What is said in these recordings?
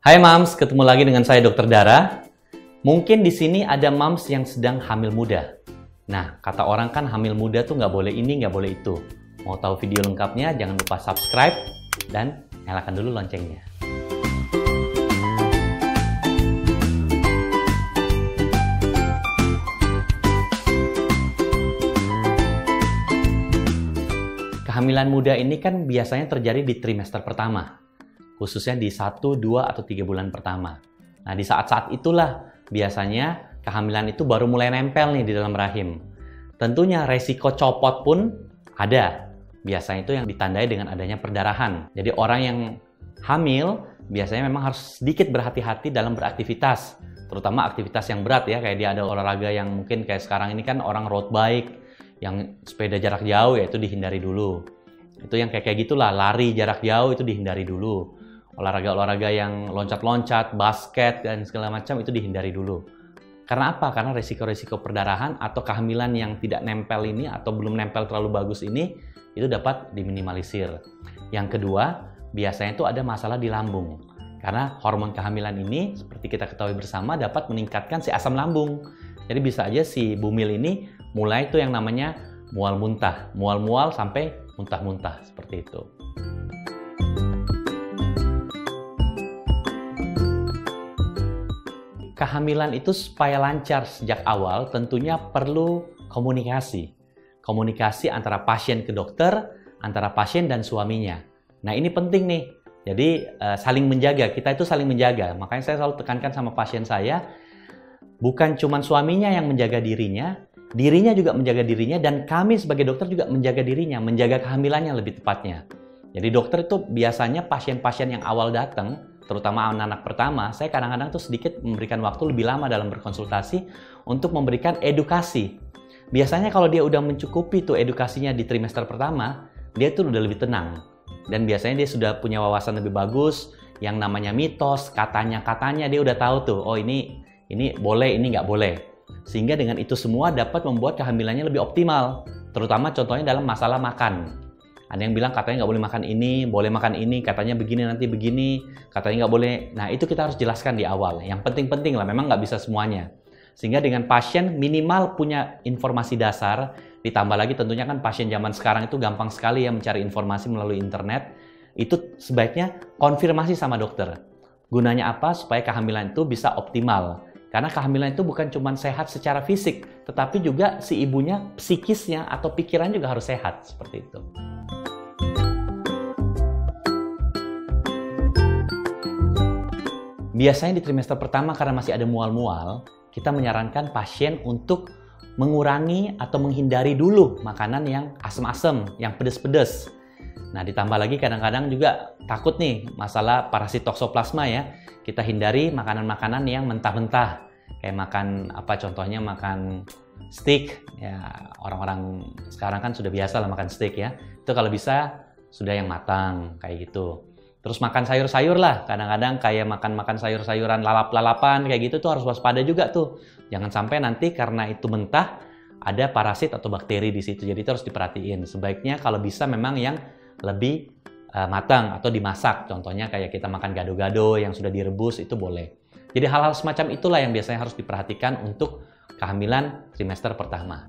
Hai Mams, ketemu lagi dengan saya Dr. Dara. Mungkin di sini ada Mams yang sedang hamil muda. Nah, kata orang kan hamil muda tuh nggak boleh ini, nggak boleh itu. Mau tahu video lengkapnya, jangan lupa subscribe dan nyalakan dulu loncengnya. Kehamilan muda ini kan biasanya terjadi di trimester pertama, khususnya di 1, 2, atau 3 bulan pertama. Nah, di saat-saat itulah biasanya kehamilan itu baru mulai nempel nih di dalam rahim. Tentunya resiko copot pun ada. Biasanya itu yang ditandai dengan adanya perdarahan. Jadi orang yang hamil biasanya memang harus sedikit berhati-hati dalam beraktivitas, terutama aktivitas yang berat ya, kayak dia ada olahraga yang mungkin kayak sekarang ini kan orang road bike, yang sepeda jarak jauh ya itu dihindari dulu. Itu yang kayak gitulah, lari jarak jauh itu dihindari dulu. Olahraga-olahraga yang loncat-loncat, basket, dan segala macam itu dihindari dulu. Karena apa? Karena risiko-risiko perdarahan atau kehamilan yang tidak nempel ini atau belum nempel terlalu bagus ini, itu dapat diminimalisir. Yang kedua, biasanya itu ada masalah di lambung. Karena hormon kehamilan ini, seperti kita ketahui bersama, dapat meningkatkan si asam lambung. Jadi bisa aja si bumil ini mulai itu yang namanya mual-muntah. Mual-mual sampai muntah-muntah, seperti itu. Kehamilan itu supaya lancar sejak awal tentunya perlu komunikasi. Komunikasi antara pasien ke dokter, antara pasien dan suaminya. Nah ini penting nih, jadi saling menjaga, kita itu saling menjaga. Makanya saya selalu tekankan sama pasien saya, bukan cuma suaminya yang menjaga dirinya, dirinya juga menjaga dirinya, dan kami sebagai dokter juga menjaga dirinya, menjaga kehamilannya lebih tepatnya. Jadi dokter itu biasanya pasien-pasien yang awal datang, terutama anak-anak pertama, saya kadang-kadang tuh sedikit memberikan waktu lebih lama dalam berkonsultasi untuk memberikan edukasi. Biasanya kalau dia udah mencukupi tuh edukasinya di trimester pertama, dia tuh udah lebih tenang. Dan biasanya dia sudah punya wawasan lebih bagus, yang namanya mitos, katanya-katanya dia udah tahu tuh, oh ini boleh, ini nggak boleh. Sehingga dengan itu semua dapat membuat kehamilannya lebih optimal, terutama contohnya dalam masalah makan. Ada yang bilang katanya nggak boleh makan ini, boleh makan ini, katanya begini nanti begini, katanya nggak boleh. Nah itu kita harus jelaskan di awal. Yang penting-penting lah, memang nggak bisa semuanya. Sehingga dengan pasien minimal punya informasi dasar, ditambah lagi tentunya kan pasien zaman sekarang itu gampang sekali ya mencari informasi melalui internet. Itu sebaiknya konfirmasi sama dokter. Gunanya apa? Supaya kehamilan itu bisa optimal. Karena kehamilan itu bukan cuma sehat secara fisik, tetapi juga si ibunya psikisnya atau pikiran juga harus sehat, seperti itu. Biasanya di trimester pertama karena masih ada mual-mual, kita menyarankan pasien untuk mengurangi atau menghindari dulu makanan yang asam-asam, yang pedas-pedas. Nah, ditambah lagi kadang-kadang juga takut nih masalah parasit toksoplasma ya. Kita hindari makanan-makanan yang mentah-mentah. Kayak makan apa contohnya makan steak ya, orang-orang sekarang kan sudah biasa lah makan steak ya. Itu kalau bisa sudah yang matang kayak gitu. Terus makan sayur-sayur lah, kadang-kadang kayak makan sayur-sayuran lalap-lalapan kayak gitu tuh harus waspada juga tuh. Jangan sampai nanti karena itu mentah ada parasit atau bakteri di situ. Jadi itu harus diperhatiin. Sebaiknya kalau bisa memang yang lebih matang atau dimasak. Contohnya kayak kita makan gado-gado yang sudah direbus itu boleh. Jadi hal-hal semacam itulah yang biasanya harus diperhatikan untuk kehamilan trimester pertama.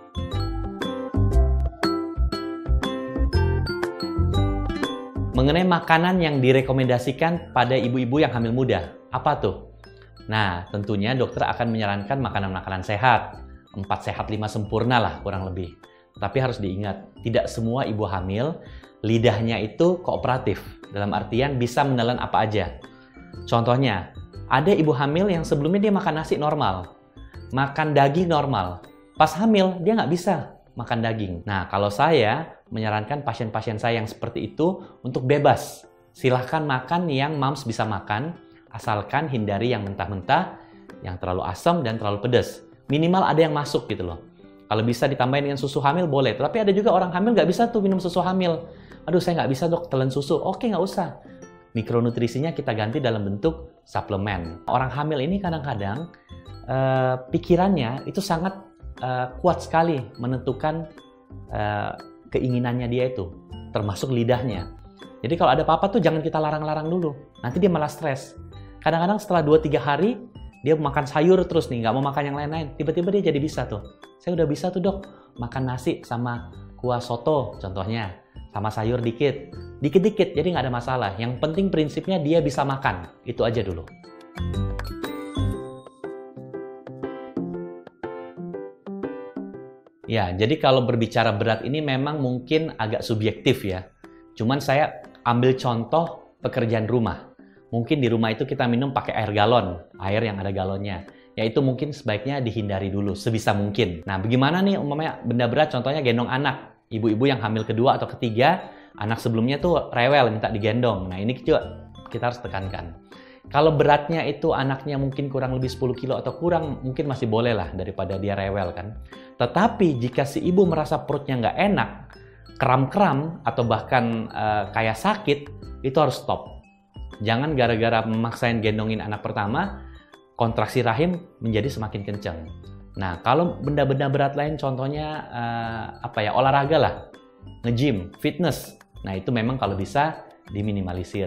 Mengenai makanan yang direkomendasikan pada ibu-ibu yang hamil muda, apa tuh? Nah, tentunya dokter akan menyarankan makanan-makanan sehat. 4 sehat 5 sempurna lah kurang lebih. Tapi harus diingat, tidak semua ibu hamil lidahnya itu kooperatif. Dalam artian bisa menelan apa aja. Contohnya, ada ibu hamil yang sebelumnya dia makan nasi normal, makan daging normal. Pas hamil, dia nggak bisa makan daging. Nah, kalau saya menyarankan pasien-pasien saya yang seperti itu untuk bebas. Silahkan makan yang Mams bisa makan, asalkan hindari yang mentah-mentah, yang terlalu asam dan terlalu pedas. Minimal ada yang masuk gitu loh. Kalau bisa ditambahin dengan susu hamil boleh, tapi ada juga orang hamil nggak bisa tuh minum susu hamil. Aduh saya nggak bisa dok, telan susu. Oke nggak usah. Mikronutrisinya kita ganti dalam bentuk suplemen. Orang hamil ini kadang-kadang pikirannya itu sangat kuat sekali menentukan keinginannya dia itu, termasuk lidahnya. Jadi kalau ada apa-apa tuh jangan kita larang-larang dulu, nanti dia malah stres. Kadang-kadang setelah 2-3 hari, dia makan sayur terus nih, nggak mau makan yang lain-lain. Tiba-tiba dia jadi bisa tuh. Saya udah bisa tuh dok, makan nasi sama kuah soto contohnya, sama sayur dikit. Dikit-dikit, jadi nggak ada masalah. Yang penting prinsipnya dia bisa makan. Itu aja dulu. Ya, jadi kalau berbicara berat ini memang mungkin agak subjektif ya. Cuman saya ambil contoh pekerjaan rumah. Mungkin di rumah itu kita minum pakai air galon, air yang ada galonnya. Ya itu mungkin sebaiknya dihindari dulu, sebisa mungkin. Nah, bagaimana nih umpamanya benda berat, contohnya gendong anak. Ibu-ibu yang hamil kedua atau ketiga, anak sebelumnya tuh rewel, minta digendong. Nah, ini juga kita harus tekankan. Kalau beratnya itu anaknya mungkin kurang lebih 10 kilo atau kurang, mungkin masih boleh lah daripada dia rewel kan. Tetapi jika si ibu merasa perutnya nggak enak, kram-kram atau bahkan kayak sakit, itu harus stop. Jangan gara-gara memaksain gendongin anak pertama, kontraksi rahim menjadi semakin kencang. Nah, kalau benda-benda berat lain contohnya olahraga lah, nge-gym, fitness. Nah, itu memang kalau bisa diminimalisir.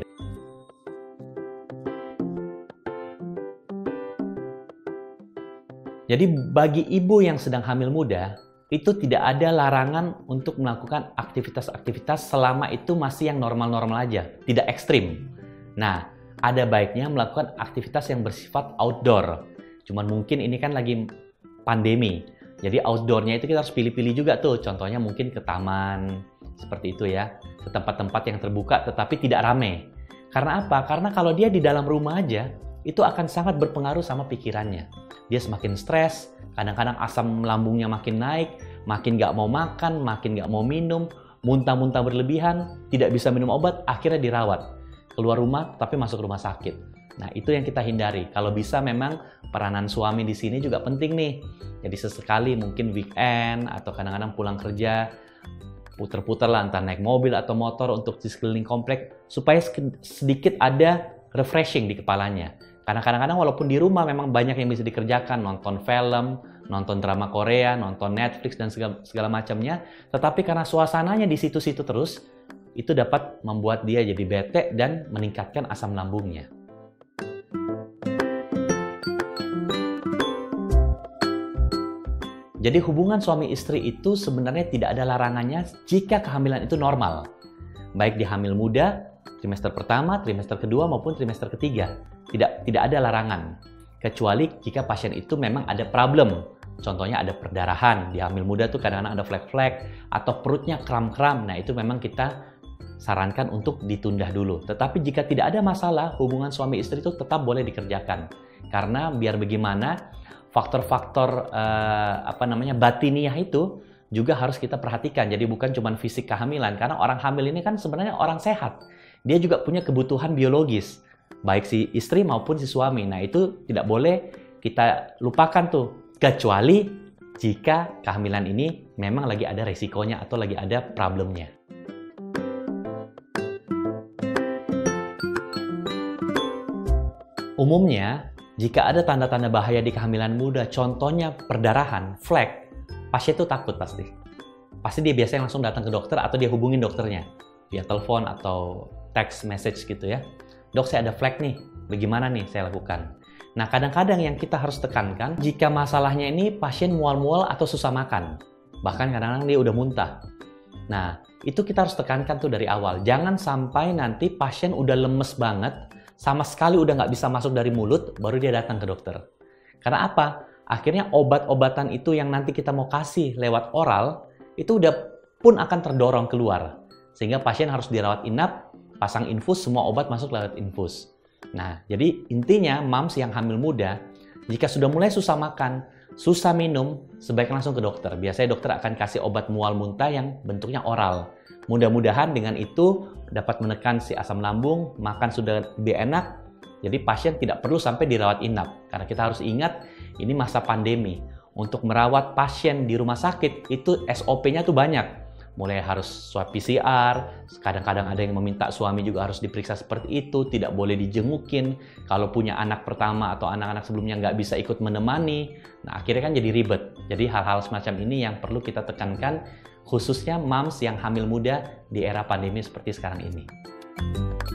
Jadi bagi ibu yang sedang hamil muda, itu tidak ada larangan untuk melakukan aktivitas-aktivitas selama itu masih yang normal-normal aja, tidak ekstrim. Nah, ada baiknya melakukan aktivitas yang bersifat outdoor. Cuman mungkin ini kan lagi pandemi, jadi outdoornya itu kita harus pilih-pilih juga tuh. Contohnya mungkin ke taman, seperti itu ya, ke tempat-tempat yang terbuka tetapi tidak ramai. Karena apa? Karena kalau dia di dalam rumah aja, itu akan sangat berpengaruh sama pikirannya. Dia semakin stres, kadang-kadang asam lambungnya makin naik, makin nggak mau makan, makin nggak mau minum, muntah-muntah berlebihan, tidak bisa minum obat, akhirnya dirawat. Keluar rumah, tapi masuk rumah sakit. Nah, itu yang kita hindari. Kalau bisa memang peranan suami di sini juga penting nih. Jadi sesekali mungkin weekend atau kadang-kadang pulang kerja, puter-puter lah, entah naik mobil atau motor untuk di sekeliling komplek, supaya sedikit ada refreshing di kepalanya. Karena kadang-kadang walaupun di rumah memang banyak yang bisa dikerjakan, nonton film, nonton drama Korea, nonton Netflix, dan segala macamnya. Tetapi karena suasananya di situ-situ terus, itu dapat membuat dia jadi bete dan meningkatkan asam lambungnya. Jadi hubungan suami istri itu sebenarnya tidak ada larangannya jika kehamilan itu normal. Baik di hamil muda, trimester pertama, trimester kedua, maupun trimester ketiga. Tidak ada larangan. Kecuali jika pasien itu memang ada problem. Contohnya ada perdarahan. Di hamil muda tuh kadang-kadang ada flek-flek atau perutnya kram-kram. Nah, itu memang kita sarankan untuk ditunda dulu. Tetapi jika tidak ada masalah, hubungan suami istri itu tetap boleh dikerjakan. Karena biar bagaimana, faktor-faktor batiniah itu juga harus kita perhatikan. Jadi bukan cuma fisik kehamilan. Karena orang hamil ini kan sebenarnya orang sehat. Dia juga punya kebutuhan biologis. Baik si istri maupun si suami. Nah, itu tidak boleh kita lupakan tuh. Kecuali jika kehamilan ini memang lagi ada resikonya atau lagi ada problemnya. Umumnya, jika ada tanda-tanda bahaya di kehamilan muda, contohnya perdarahan, flek, pasien itu takut pasti. Pasti dia biasanya langsung datang ke dokter atau dia hubungin dokternya via telepon atau text message gitu ya. Dok, saya ada flek nih, bagaimana nih saya lakukan? Nah, kadang-kadang yang kita harus tekankan, jika masalahnya ini pasien mual-mual atau susah makan, bahkan kadang-kadang dia udah muntah. Nah, itu kita harus tekankan tuh dari awal. Jangan sampai nanti pasien udah lemes banget, sama sekali udah nggak bisa masuk dari mulut, baru dia datang ke dokter. Karena apa? Akhirnya obat-obatan itu yang nanti kita mau kasih lewat oral, itu udah pun akan terdorong keluar. Sehingga pasien harus dirawat inap, pasang infus, semua obat masuk lewat infus. Nah, jadi intinya moms yang hamil muda, jika sudah mulai susah makan, susah minum, sebaiknya langsung ke dokter. Biasanya dokter akan kasih obat mual muntah yang bentuknya oral. Mudah-mudahan dengan itu dapat menekan si asam lambung, makan sudah lebih enak, jadi pasien tidak perlu sampai dirawat inap. Karena kita harus ingat, ini masa pandemi. Untuk merawat pasien di rumah sakit, itu SOP-nya tuh banyak. Mulai harus swab PCR, kadang-kadang ada yang meminta suami juga harus diperiksa seperti itu, tidak boleh dijengukin. Kalau punya anak pertama atau anak-anak sebelumnya nggak bisa ikut menemani, nah akhirnya kan jadi ribet. Jadi hal-hal semacam ini yang perlu kita tekankan, khususnya moms yang hamil muda di era pandemi seperti sekarang ini.